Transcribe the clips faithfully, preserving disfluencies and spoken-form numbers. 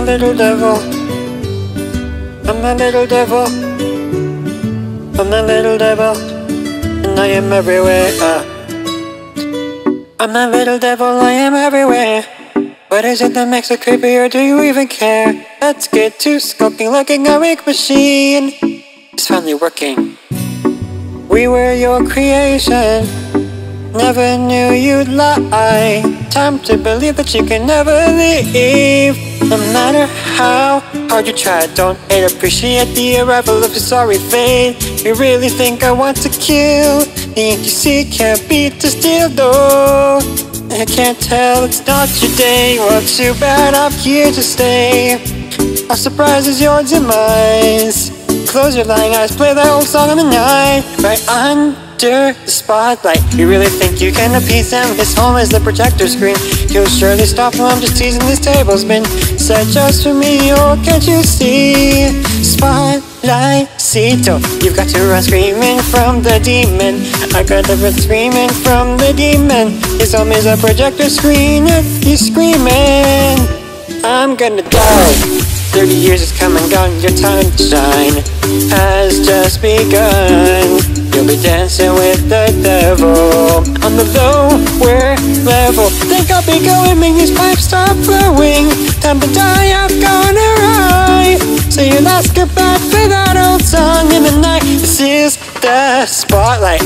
little devil. I'm a little devil. I'm a little devil, and I am everywhere. Uh. I'm a little devil, I am everywhere. What is it that makes it creepy, or do you even care? Let's get to skulking like a gimmick machine. It's finally working. We were your creation. Never knew you'd lie. Time to believe that you can never leave. No matter how hard you try, don't hate, appreciate the arrival of your sorry fate. You really think I want to kill? Think you see can't beat the steel door. I can't tell, it's not your day. Well, too bad I'm here to stay. Our surprise is your demise. Close your lying eyes, play that old song in the night. Right under the spotlight. You really think you can appease him? His home is the projector screen. He'll surely stop while I'm just teasing. This table's been set just for me. Oh, can't you see? Spotlight, Cito. You've got to run screaming from the demon. I gotta run screaming from the demon. His home is a projector screen. He's screaming, I'm gonna die. Thirty years has come and gone. Your time to shine has just begun. You'll be dancing with the devil on the lower level. Think I'll be going, make these pipes stop flowing. Time to die, I've gone awry. So your last goodbye for that old song in the night. This is the spotlight.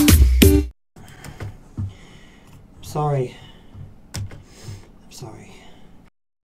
Sorry. I'm sorry.